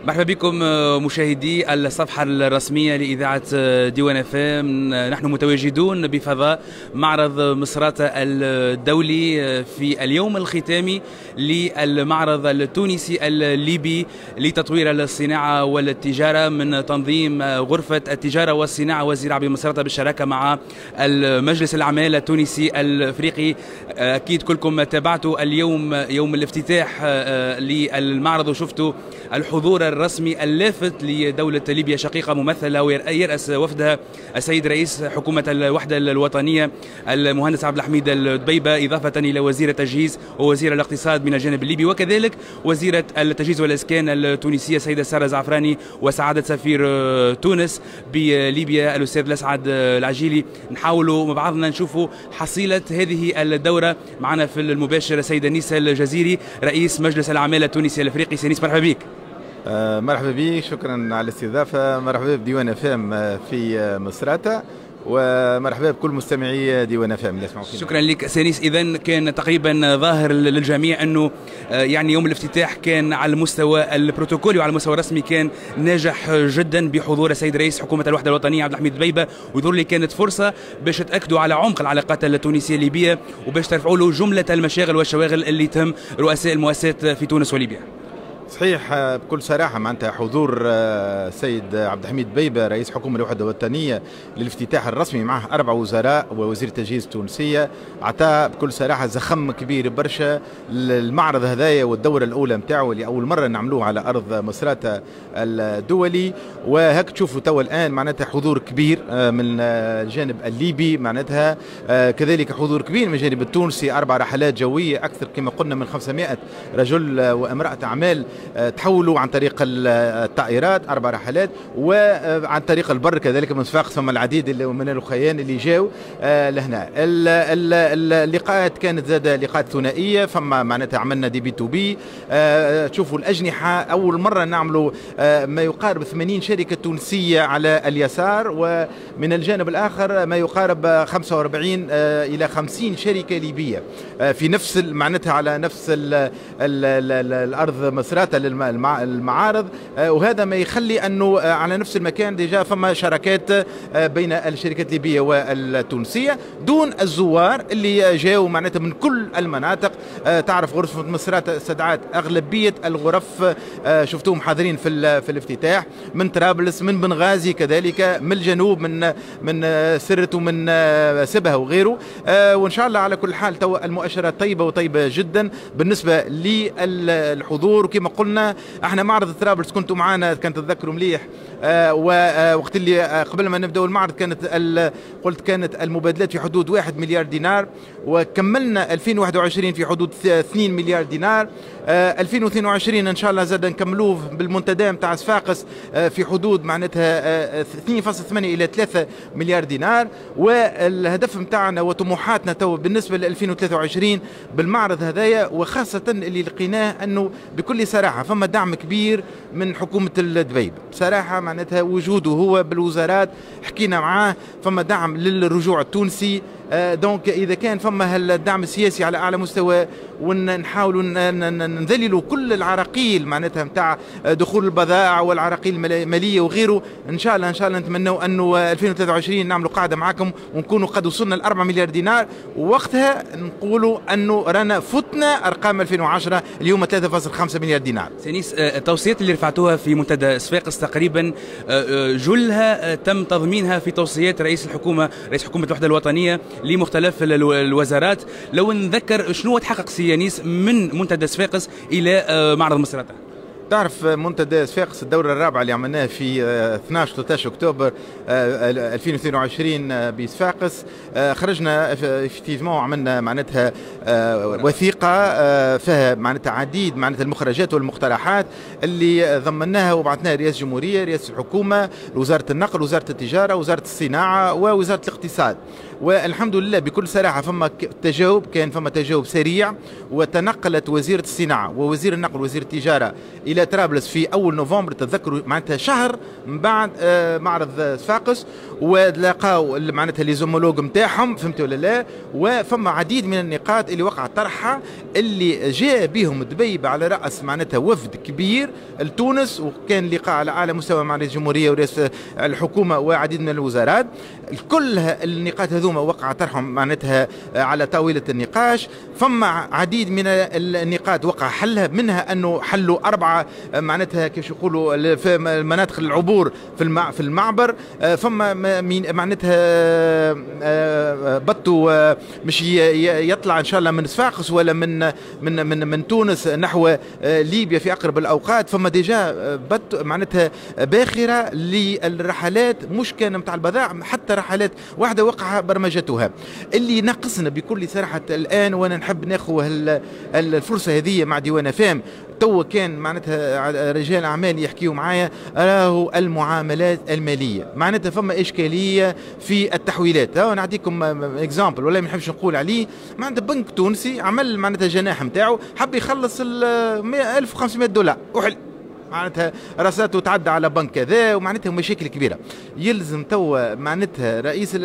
مرحبا بكم مشاهدي الصفحة الرسمية لإذاعة ديوان FM. نحن متواجدون بفضاء معرض مصراتة الدولي في اليوم الختامي للمعرض التونسي الليبي لتطوير الصناعة والتجارة من تنظيم غرفة التجارة والصناعة والزراعة بمصراتة بالشراكة مع المجلس الأعمال التونسي الأفريقي. أكيد كلكم تابعتوا اليوم يوم الافتتاح للمعرض وشفتوا الحضور الرسمي اللافت لدولة ليبيا شقيقة ممثلة ويرأس وفدها السيد رئيس حكومة الوحدة الوطنية المهندس عبد الحميد الدبيبة، إضافة إلى وزير التجهيز ووزير الاقتصاد من الجانب الليبي، وكذلك وزيرة التجهيز والإسكان التونسية السيدة سارة زعفراني، وسعادة سفير تونس بليبيا الأستاذ الأسعد العجيلي. نحاولوا مع بعضنا نشوفوا حصيلة هذه الدورة. معنا في المباشر السيدة نيسا الجزيري رئيس مجلس الأعمال التونسي الأفريقي. سينيس مرحبا بك. مرحبا بك، شكرا على الاستضافة. مرحبا بديوان FM في مصراتة، ومرحبا بكل مستمعي ديوان FM اللي يسمعوا فينا. شكرا لك سينيس. إذن كان تقريبا ظاهر للجميع أنه يعني يوم الافتتاح كان على المستوى البروتوكولي وعلى المستوى الرسمي كان ناجح جدا بحضور السيد رئيس حكومة الوحدة الوطنية عبد الحميد الدبيبة، ويظهر لي كانت فرصة باش تأكدوا على عمق العلاقات التونسية الليبية وباش ترفعوا له جملة المشاغل والشواغل اللي تهم رؤساء المؤسسات في تونس وليبيا. صحيح، بكل صراحة معناتها حضور السيد عبد الحميد الدبيبة رئيس حكومة الوحدة الوطنية للافتتاح الرسمي معه 4 وزراء ووزير التجهيز التونسية عطاه بكل صراحة زخم كبير برشا للمعرض هذايا، والدورة الأولى نتاعو اللي أول مرة نعملوه على أرض مصراتة الدولي. وهك تشوفوا توا الآن معناتها حضور كبير من الجانب الليبي، معناتها كذلك حضور كبير من الجانب التونسي. 4 رحلات جوية، أكثر كما قلنا من 500 رجل وامرأة أعمال تحولوا عن طريق الطائرات، 4 رحلات، وعن طريق البر كذلك من صفاقس. ثم العديد من الأخيان اللي جاوا لهنا. اللقاءات كانت زاد لقاءات ثنائية، فما معناتها عملنا دي بي تو بي. تشوفوا الأجنحة أول مرة نعملوا ما يقارب 80 شركة تونسية على اليسار، ومن الجانب الآخر ما يقارب 45 إلى 50 شركة ليبية في نفس معناتها على نفس الأرض مصراتة للمعارض. وهذا ما يخلي أنه على نفس المكان ديجا فما شراكات بين الشركات الليبية والتونسية دون الزوار اللي جاوا معناتها من كل المناطق. تعرف غرفة مصراتة استدعت أغلبية الغرف، شفتوهم حاضرين في الافتتاح، من طرابلس، من بنغازي، كذلك من الجنوب، من سرت ومن سبها وغيره. وإن شاء الله على كل حال تو المؤشرات طيبة وطيبة جدا بالنسبة للحضور. وكما قلنا احنا معرض طرابلس كنتوا معنا، كان تتذكروا مليح، ووقت اللي قبل ما نبداو المعرض كانت المبادلات في حدود 1 مليار دينار، وكملنا 2021 في حدود 2 مليار دينار. 2022 ان شاء الله زاد نكملوه بالمنتدى نتاع صفاقس في حدود معناتها 2.8 الى 3 مليار دينار. والهدف نتاعنا وطموحاتنا تو بالنسبه ل 2023 بالمعرض هذايا، وخاصه اللي لقيناه انه بكل صراحه فما دعم كبير من حكومه الدبيبة. بصراحه معناتها وجوده هو بالوزارات، حكينا معاه، فما دعم للرجوع التونسي. دونك اذا كان فما الدعم السياسي على اعلى مستوى، ونحاولوا نذللوا كل العراقيل معناتها نتاع دخول البضائع والعراقيل الماليه وغيره. ان شاء الله نتمنوا انه 2023 نعملوا قاعده معكم ونكونوا قد وصلنا ل 4 مليار دينار، ووقتها نقولوا انه رانا فتنا ارقام 2010 اليوم 3.5 مليار دينار. سينيس، التوصيات اللي رفعتوها في منتدى صفاقس تقريبا جلها تم تضمينها في توصيات رئيس حكومة الوحدة الوطنية لمختلف الوزارات. لو نذكر شنو تحقق سيانيس من منتدى صفاقس الى معرض مصراتة؟ تعرف منتدى صفاقس الدورة الرابعة اللي عملناها في 12-13 أكتوبر 2022 بصفاقس، خرجنا افكتيفمون وعملنا معناتها وثيقة فيها معناتها عديد معناتها المخرجات والمقترحات اللي ضمناها وبعثناها رئاسة الجمهورية، رئاسة الحكومة، وزارة النقل، وزارة التجارة، وزارة الصناعة، ووزارة الاقتصاد. والحمد لله بكل صراحة فما تجاوب سريع، وتنقلت وزيرة الصناعة ووزير النقل ووزير التجارة إلى طرابلس في أول نوفمبر، تتذكروا معناتها شهر من بعد معرض صفاقس، ولاقاو معناتها لي زومولوج نتاعهم، فهمتوا ولا لا؟ وفما عديد من النقاط اللي وقعت طرحها اللي جاء بهم دبيبة على رأس معناتها وفد كبير لتونس، وكان لقاء على أعلى مستوى مع رئيس الجمهورية ورئيس الحكومة وعديد من الوزارات. كل النقاط هذوما وقع طرحهم معناتها على طاولة النقاش. فما عديد من النقاط وقع حلها، منها أنه حلوا 4 معناتها كيف يقولوا في مناطق العبور في المعبر. فما معناتها بطوا مش يطلع ان شاء الله من صفاقس ولا من تونس نحو ليبيا في اقرب الاوقات. فما ديجا بط معناتها باخره للرحلات، مش كان نتاع البضائع، حتى رحلات واحده وقع برمجتها. اللي ناقصنا بكل صراحه الان، وانا نحب ناخذ الفرصه هذه مع ديوان فام، تو كان معناتها رجال اعمال يحكيوا معايا، راهو المعاملات الماليه معناتها فما اشكاليه في التحويلات. نعطيكم اكزامبل ولا ما نحبش نقول عليه. معناتها بنك تونسي عمل معناتها جناح نتاعو، حب يخلص ال 1500 دولار وحل معناتها راساته تعدى على بنك كذا، ومعناتها مشاكل كبيره. يلزم توا معناتها رئيس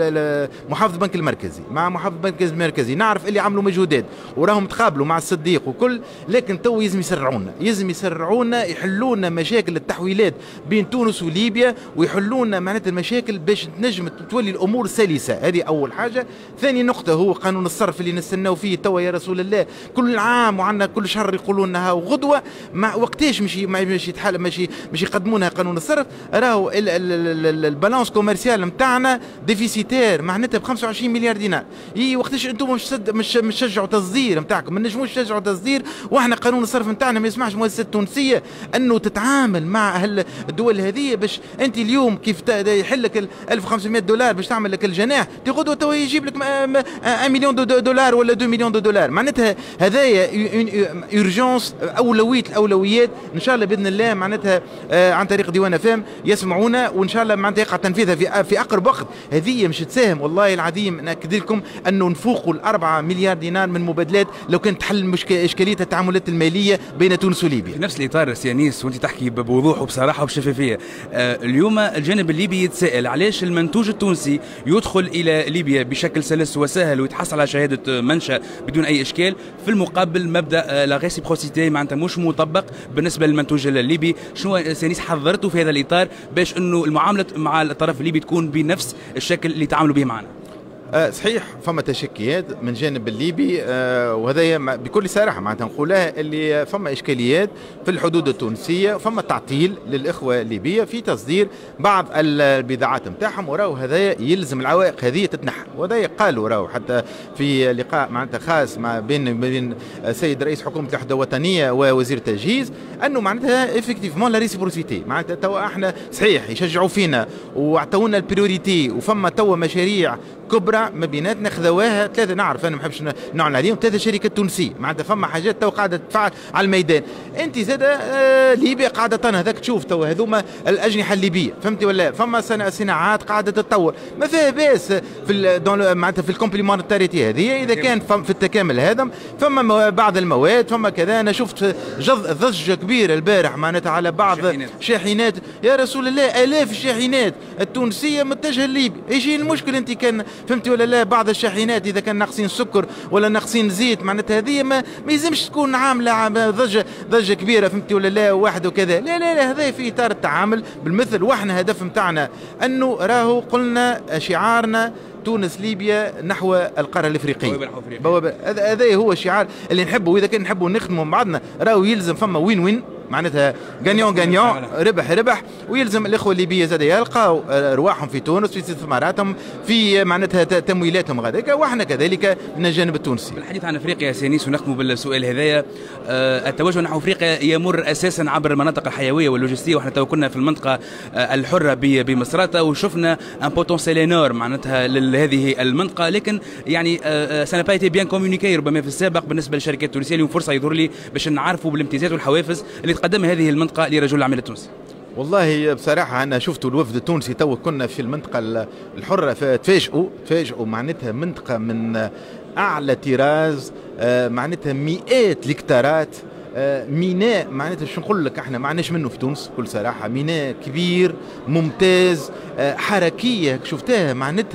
محافظ البنك المركزي مع محافظ البنك المركزي، نعرف اللي عملوا مجهودات وراهم تقابلوا مع الصديق وكل، لكن توا يلزم يسرعونا يحلونا مشاكل التحويلات بين تونس وليبيا، ويحلونا معناتها المشاكل باش تنجم تولي الامور سلسه. هذه اول حاجه. ثاني نقطه هو قانون الصرف اللي نستناو فيه توا يا رسول الله، كل عام وعندنا كل شهر يقولوا لنا وغدوه مع وقتاش مش يتحل مش يقدمونها قانون الصرف. راهو البالانس كوميرسيال نتاعنا ديفيسيتير معناتها ب 25 مليار دينار. وقتاش انتم مش تشجعوا تصدير نتاعكم؟ ما نجموش تشجعوا تصدير واحنا قانون الصرف نتاعنا ما يسمحش المؤسسات التونسيه انه تتعامل مع الدول هذه. باش انت اليوم كيف يحل لك 1500 دولار باش تعمل لك الجناح، تغدو تو يجيب لك 1 مليون دولار ولا 2 مليون دولار. معناتها هذايا اورجونس، اولويه الاولويات. ان شاء الله باذن الله معناتها عن طريق ديوان فام يسمعونا، وان شاء الله معناتها يقع تنفيذها في اقرب وقت. هذه مش تساهم والله العظيم، ناكد لكم انه نفوقوا ال4 مليار دينار من مبادلات لو كانت تحل اشكاليه التعاملات الماليه بين تونس وليبيا. في نفس الاطار سيانيس، وانت تحكي بوضوح وبصراحه وبشفافيه، اليوم الجانب الليبي يتساءل علاش المنتوج التونسي يدخل الى ليبيا بشكل سلس وسهل ويتحصل على شهاده منشا بدون اي اشكال، في المقابل مبدا لا ريسيبروسيتي معناتها مش مطبق بالنسبه للمنتوج الليبي. شنو سيانيس حضرتوا في هذا الاطار باش انه المعامله مع الطرف الليبي تكون بنفس الشكل اللي تعاملوا به معنا؟ صحيح فما تشكيات من جانب الليبي، وهذا بكل صراحه معناتها نقولها اللي فما اشكاليات في الحدود التونسيه، فما تعطيل للاخوه الليبيه في تصدير بعض البضاعات نتاعهم، وراو هذايا يلزم العوائق هذه تتنحى. وهذا قالوا راهو حتى في لقاء معناتها خاص بين السيد رئيس حكومه الوحده الوطنيه ووزير التجهيز، انه معناتها افكتيفمون لا ريسيبروسيتي، معناتها توا احنا صحيح يشجعوا فينا وعطونا البريوريتي، وفما توا مشاريع كبرى ما بيناتنا خذواها 3، نعرف انا ما نحبش نعلن عليهم، 3 شركات تونسيه. معناتها فما حاجات تو قاعده تتفعل على الميدان. انت زاد ليبيا قاعده هذاك تشوف تو هذوما الاجنحه الليبيه، فهمتي ولا؟ فما صناعات قاعده تتطور، ما فيها باس في معناتها في الكومبليمونتاريتي هذه اذا كان في التكامل هذا. فما بعض المواد فما كذا. انا شفت ضجه كبيره البارح معناتها على بعض شاحنات يا رسول الله، الاف الشاحنات التونسيه متجهه لليبيا. ايش المشكل انت كان فهمتي ولا لا؟ بعض الشاحنات اذا كان ناقصين سكر ولا ناقصين زيت معناتها هذه ما يلزمش تكون عامله ضجه كبيره، فهمتي ولا لا؟ واحد وكذا، لا لا لا، هذا في اطار التعامل بالمثل. واحنا هدف نتاعنا انه راهو قلنا شعارنا تونس ليبيا نحو القاره الافريقيه، هذا هو الشعار اللي نحبه. واذا كان نحبوا نخدموا مع بعضنا راهو يلزم فما وين وين، معناتها غانيون ربح، ويلزم الاخوه الليبيه زاد يلقاو ارواحهم في تونس في استثماراتهم في معناتها تمويلاتهم غاديك، واحنا كذلك من الجانب التونسي. بالحديث عن افريقيا سيانيس ونختم بالسؤال هذايا، التوجه نحو افريقيا يمر اساسا عبر المناطق الحيويه واللوجستيه، واحنا تو كنا في المنطقه الحره بمصراتة وشفنا ان بوتونسيال انور معناتها لهذه المنطقه، لكن يعني سا با ايتي بيان كومونيكي ربما في السابق بالنسبه للشركات التونسيه. اليوم فرصه يظهر لي باش نعرفوا بالامتيازات والحوافز اللي تقدمها هذه المنطقه لرجل الاعمال التونسي. والله بصراحة أنا شفت الوفد التونسي تو كنا في المنطقة الحرة، تفاجئوا معناتها منطقة من أعلى طراز، معناتها مئات الهكتارات، ميناء معناتها شو نقول لك احنا ما عندناش منه في تونس بكل صراحة. ميناء كبير ممتاز، حركية شفتها معناتها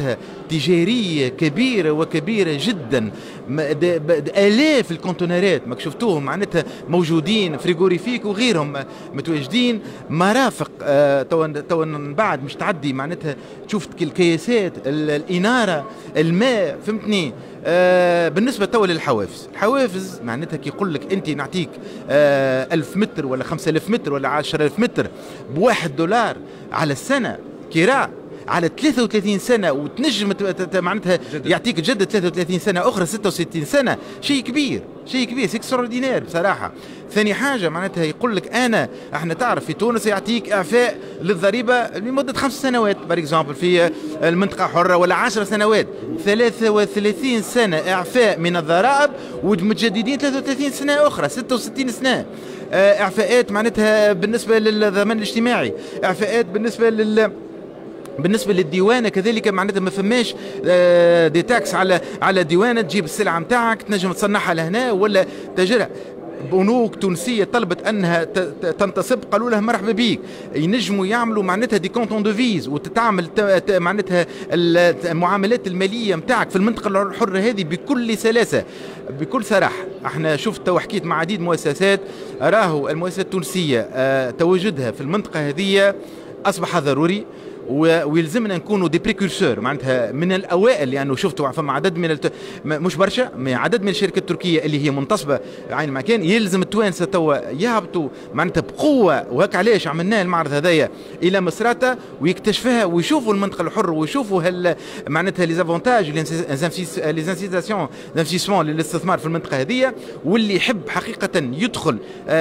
تجارية كبيرة وكبيرة جدا، آلاف الكونتينرات ماك شفتوهم معناتها موجودين، فريغوريفيك وغيرهم متواجدين، مرافق توا من بعد مش تعدي معناتها تشوف الكياسات، الإنارة، الماء، فهمتني. بالنسبة توا للحوافز، الحوافز معناتها كي يقول لك أنت نعطيك 1000 متر ولا 5000 متر ولا 10000 متر ب$1 على السنة كراء على 33 سنة، وتنجم معناتها يعطيك تجدد 33 سنة أخرى 66 سنة، شيء كبير، شيء كبير، سي اكستراوردينير بصراحة. ثاني حاجة معناتها يقول لك احنا تعرف في تونس يعطيك إعفاء للضريبة لمدة 5 سنوات بار اكزومبل في المنطقة حرة، ولا 10 سنوات، 33 سنة إعفاء من الضرائب ومتجددين 33 سنة أخرى 66 سنة. إعفاءات معناتها بالنسبة للضمان الاجتماعي، إعفاءات بالنسبه للديوانه كذلك، معناتها ما فماش دي تاكس على ديوانه، تجيب السلعه نتاعك تنجم تصنعها لهنا ولا تاجرها. بنوك تونسيه طلبت انها تنتصب، قالوا لها مرحبا بيك، ينجموا يعملوا معناتها دي كونتون دو فيز وتتعامل معناتها المعاملات الماليه نتاعك في المنطقه الحره هذه بكل سلاسه بكل صراحه. احنا شفت وحكيت مع عديد مؤسسات، راهو المؤسسات التونسيه تواجدها في المنطقه هذه اصبح ضروري، ويلزمنا نكونوا دي بريكورسور معناتها من الاوائل، لانه شفتوا فما عدد من مش برشا، عدد من الشركات التركيه اللي هي منتصبه عين مكان، يلزم التوانسه توا يهبطوا معناتها بقوه، وهك علاش عملنا المعرض هذايا الى مصراته ويكتشفها ويشوفوا المنطقه الحره ويشوفوا معناتها لي زافونتاج لي انسيتاسيون دانفستيسمون للاستثمار في المنطقه هذه. واللي يحب حقيقه يدخل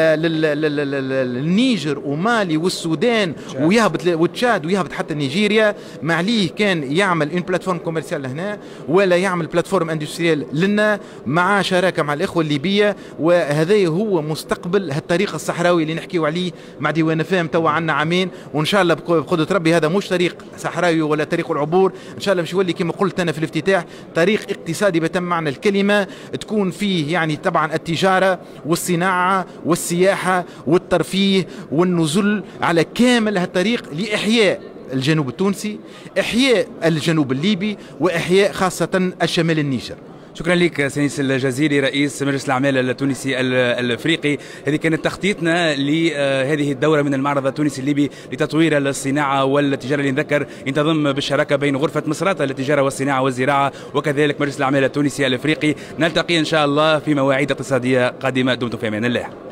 للنيجر ومالي والسودان ويهبط وتشاد ويهبط حتى نيجيريا، ما عليه كان يعمل اون بلاتفورم كوميرسيال لهنا ولا يعمل بلاتفورم اندستريال لنا مع شراكه مع الاخوه الليبيه. وهذا هو مستقبل هالطريق الصحراوي اللي نحكيو عليه مع ديوان فام توا عندنا عامين، وان شاء الله بقدره ربي هذا مش طريق صحراوي ولا طريق العبور، ان شاء الله باش يولي كما قلت انا في الافتتاح طريق اقتصادي بتم معنى الكلمه، تكون فيه يعني طبعا التجاره والصناعه والسياحه والترفيه والنزل على كامل هالطريق لاحياء الجنوب التونسي، إحياء الجنوب الليبي، وإحياء خاصة الشمال النيجر. شكرا لك سنيس الجزيري رئيس مجلس الأعمال التونسي الأفريقي. هذه كانت تخطيطنا لهذه الدورة من المعرض التونسي الليبي لتطوير الصناعة والتجارة، اللي نذكر ينتظم بالشراكة بين غرفة مصراتة للتجارة والصناعة والزراعة وكذلك مجلس الأعمال التونسي الأفريقي. نلتقي إن شاء الله في مواعيد اقتصادية قادمة، دمتم في أمان الله.